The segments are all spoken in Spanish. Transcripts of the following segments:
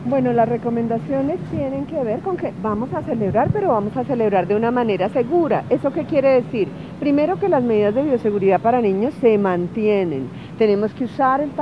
Bueno, las recomendaciones tienen que ver con que vamos a celebrar, pero vamos a celebrar de una manera segura. ¿Eso qué quiere decir? Primero, que las medidas de bioseguridad para niños se mantienen. Tenemos que usar el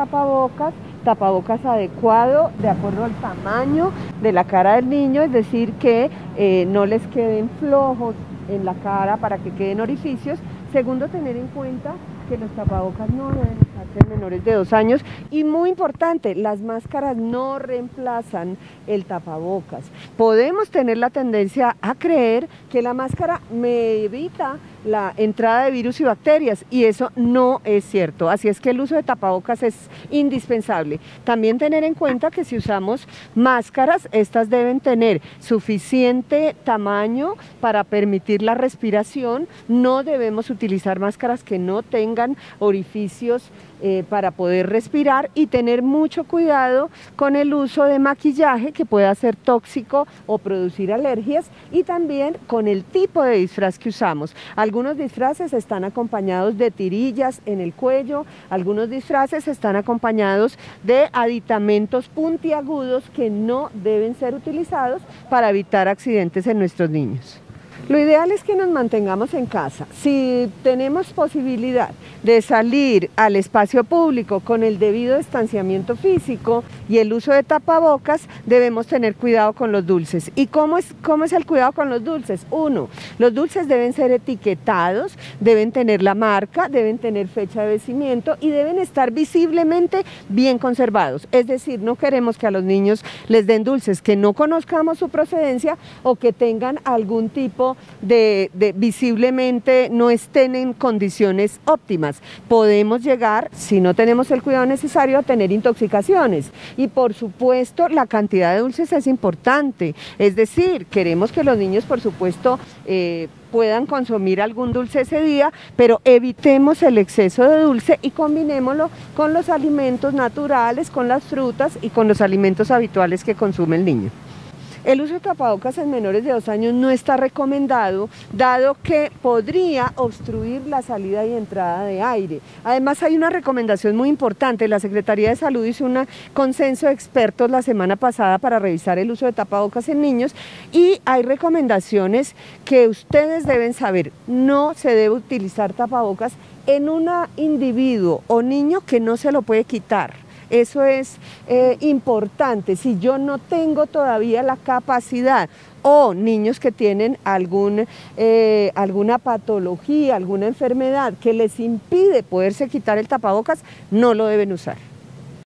tapabocas adecuado de acuerdo al tamaño de la cara del niño, es decir, que no les queden flojos en la cara para que queden orificios. Segundo, tener en cuenta que los tapabocas no deben usarse en menores de 2 años y, muy importante, las máscaras no reemplazan el tapabocas. Podemos tener la tendencia a creer que la máscara me evita la entrada de virus y bacterias, y eso no es cierto. Así es que el uso de tapabocas es indispensable. También tener en cuenta que si usamos máscaras, estas deben tener suficiente tamaño para permitir la respiración. No debemos utilizar máscaras que no tengan orificios para poder respirar, y tener mucho cuidado con el uso de maquillaje que pueda ser tóxico o producir alergias, y también con el tipo de disfraz que usamos. Algunos disfraces están acompañados de tirillas en el cuello, algunos disfraces están acompañados de aditamentos puntiagudos que no deben ser utilizados para evitar accidentes en nuestros niños. Lo ideal es que nos mantengamos en casa. Si tenemos posibilidad de salir al espacio público con el debido distanciamiento físico y el uso de tapabocas, debemos tener cuidado con los dulces. ¿Y cómo es el cuidado con los dulces? Uno, los dulces deben ser etiquetados, deben tener la marca, deben tener fecha de vencimiento y deben estar visiblemente bien conservados. Es decir, no queremos que a los niños les den dulces que no conozcamos su procedencia o que tengan algún tipo de visiblemente no estén en condiciones óptimas. Podemos llegar, si no tenemos el cuidado necesario, a tener intoxicaciones. Y por supuesto, la cantidad de dulces es importante. Es decir, queremos que los niños, por supuesto, puedan consumir algún dulce ese día, pero evitemos el exceso de dulce y combinémoslo con los alimentos naturales, con las frutas y con los alimentos habituales que consume el niño. El uso de tapabocas en menores de 2 años no está recomendado, dado que podría obstruir la salida y entrada de aire. Además, hay una recomendación muy importante. La Secretaría de Salud hizo un consenso de expertos la semana pasada para revisar el uso de tapabocas en niños, y hay recomendaciones que ustedes deben saber. No se debe utilizar tapabocas en un individuo o niño que no se lo puede quitar. Eso es importante. Si yo no tengo todavía la capacidad, o niños que tienen alguna patología, alguna enfermedad que les impide poderse quitar el tapabocas, no lo deben usar.